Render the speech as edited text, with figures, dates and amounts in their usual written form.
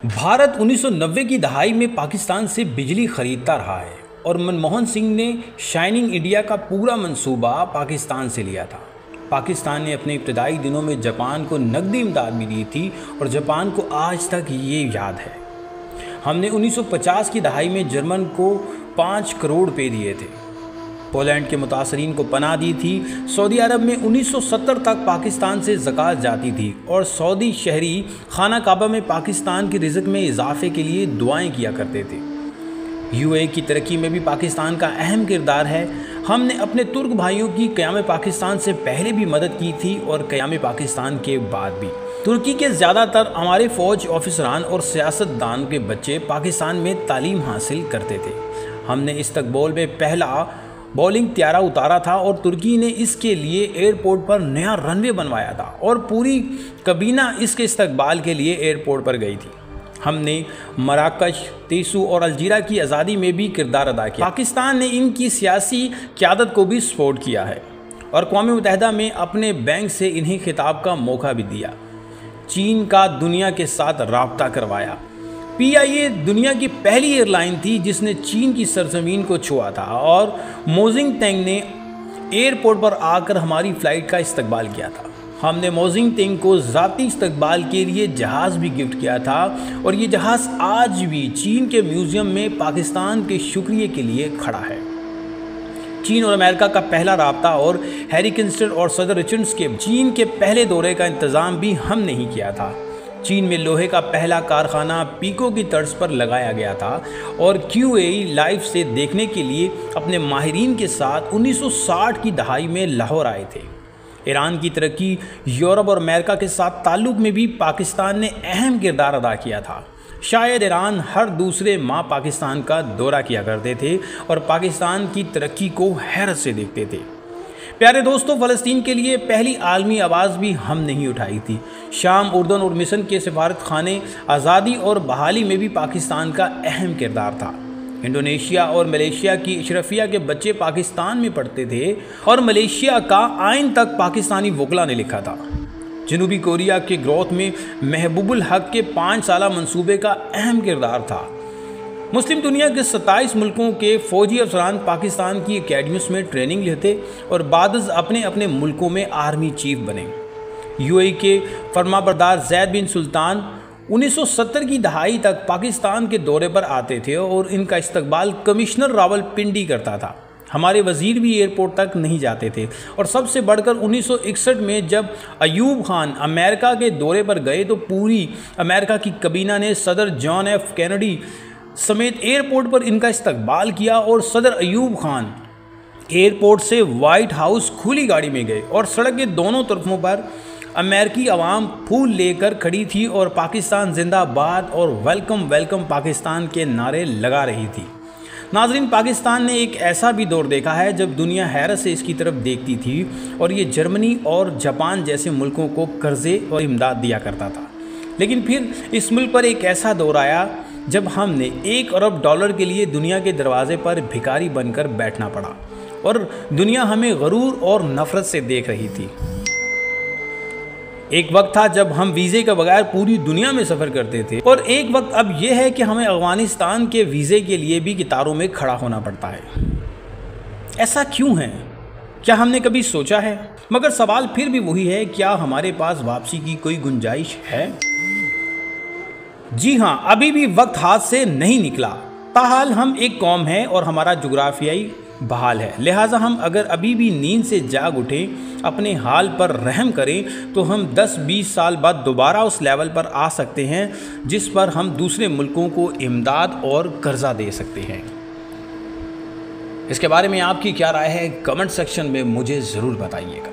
भारत 1990 की दहाई में पाकिस्तान से बिजली खरीदता रहा है और मनमोहन सिंह ने शाइनिंग इंडिया का पूरा मंसूबा पाकिस्तान से लिया था। पाकिस्तान ने अपने इब्तदाई दिनों में जापान को नकदी इमदाद भी दी थी और जापान को आज तक ये याद है। हमने 1950 की दहाई में जर्मन को 5 करोड़ रुपये दिए थे, पोलैंड के मुतासरीन को पनाह दी थी। सऊदी अरब में 1970 तक पाकिस्तान से ज़कात जाती थी और सऊदी शहरी खाना काबा में पाकिस्तान की रिज़्क़ में इजाफे के लिए दुआएं किया करते थे। यूएई की तरक्की में भी पाकिस्तान का अहम किरदार है। हमने अपने तुर्क भाइयों की क़याम पाकिस्तान से पहले भी मदद की थी और क़याम पाकिस्तान के बाद भी। तुर्की के ज़्यादातर हमारे फ़ौज ऑफिसरान और सियासतदान के बच्चे पाकिस्तान में तालीम हासिल करते थे। हमने इस्तकबाल में पहला बॉलिंग त्यारा उतारा था और तुर्की ने इसके लिए एयरपोर्ट पर नया रनवे बनवाया था और पूरी कबीना इसके इस्तकबाल के लिए एयरपोर्ट पर गई थी। हमने मराकश, तेसू और अलजीरा की आज़ादी में भी किरदार अदा किया। पाकिस्तान ने इनकी सियासी क़यादत को भी सपोर्ट किया है और अक़वाम मुत्तहिदा में अपने बैंक से इन्हें खिताब का मौका भी दिया। चीन का दुनिया के साथ राब्ता करवाया। PIA दुनिया की पहली एयरलाइन थी जिसने चीन की सरजमीन को छुआ था और मोजिंग तेंग ने एयरपोर्ट पर आकर हमारी फ़्लाइट का इस्तकबाल किया था। हमने मोजिंग तेंग को ज़ाती इस्तकबाल के लिए जहाज़ भी गिफ्ट किया था और ये जहाज़ आज भी चीन के म्यूज़ियम में पाकिस्तान के शुक्रिया के लिए खड़ा है। चीन और अमेरिका का पहला राब्ता और हैरी किंस्टन और सदर रिचर्ड्स के चीन के पहले दौरे का इंतज़ाम भी हमने ही किया था। चीन में लोहे का पहला कारखाना पीको की तर्ज पर लगाया गया था और QAE लाइव से देखने के लिए अपने माहिरीन के साथ 1960 की दहाई में लाहौर आए थे। ईरान की तरक्की, यूरोप और अमेरिका के साथ ताल्लुक़ में भी पाकिस्तान ने अहम किरदार अदा किया था। शायद ईरान हर दूसरे माह पाकिस्तान का दौरा किया करते थे और पाकिस्तान की तरक्की को हैरत से देखते थे। प्यारे दोस्तों, फ़लस्तीन के लिए पहली आलमी आवाज़ भी हम नहीं उठाई थी। शाम, उर्दन और मिस्र के सफारत खाने आज़ादी और बहाली में भी पाकिस्तान का अहम किरदार था। इंडोनेशिया और मलेशिया की अशरफिया के बच्चे पाकिस्तान में पढ़ते थे और मलेशिया का आइन तक पाकिस्तानी वकला ने लिखा था। जनूबी कोरिया के ग्रोथ में महबूबुल हक के 5 साला मंसूबे का अहम किरदार था। मुस्लिम दुनिया के 27 मुल्कों के फ़ौजी अफसरान पाकिस्तान की अकेडमीज़ में ट्रेनिंग लेते और बादज़ अपने अपने मुल्कों में आर्मी चीफ बने। UAE के फरमाबरदार ज़ैद बिन सुल्तान 1970 की दहाई तक पाकिस्तान के दौरे पर आते थे और इनका इस्तकबाल कमिश्नर रावलपिंडी करता था। हमारे वज़ीर भी एयरपोर्ट तक नहीं जाते थे और सबसे बढ़कर 1961 में जब अयूब खान अमेरिका के दौरे पर गए तो पूरी अमेरिका की कबीना ने सदर जॉन F कैनेडी समेत एयरपोर्ट पर इनका इस्तकबाल किया और सदर अयूब खान एयरपोर्ट से वाइट हाउस खुली गाड़ी में गए और सड़क के दोनों तरफों पर अमेरिकी आवाम फूल लेकर खड़ी थी और पाकिस्तान जिंदाबाद और वेलकम वेलकम पाकिस्तान के नारे लगा रही थी। नाज़रीन, पाकिस्तान ने एक ऐसा भी दौर देखा है जब दुनिया हैरत से इसकी तरफ देखती थी और ये जर्मनी और जापान जैसे मुल्कों को कर्जे और इमदाद दिया करता था। लेकिन फिर इस मुल्क पर एक ऐसा दौर आया जब हमने $1 अरब के लिए दुनिया के दरवाजे पर भिखारी बनकर बैठना पड़ा और दुनिया हमें गरूर और नफरत से देख रही थी। एक वक्त था जब हम वीज़े के बगैर पूरी दुनिया में सफ़र करते थे और एक वक्त अब यह है कि हमें अफ़गानिस्तान के वीज़े के लिए भी कतारों में खड़ा होना पड़ता है। ऐसा क्यों है? क्या हमने कभी सोचा है? मगर सवाल फिर भी वही है, क्या हमारे पास वापसी की कोई गुंजाइश है? जी हाँ, अभी भी वक्त हाथ से नहीं निकला। ताहाल हम एक कौम हैं और हमारा जुग्राफियाई बहाल है, लिहाजा हम अगर अभी भी नींद से जाग उठें, अपने हाल पर रहम करें तो हम 10-20 साल बाद दोबारा उस लेवल पर आ सकते हैं जिस पर हम दूसरे मुल्कों को इमदाद और कर्जा दे सकते हैं। इसके बारे में आपकी क्या राय है? कमेंट सेक्शन में मुझे ज़रूर बताइएगा।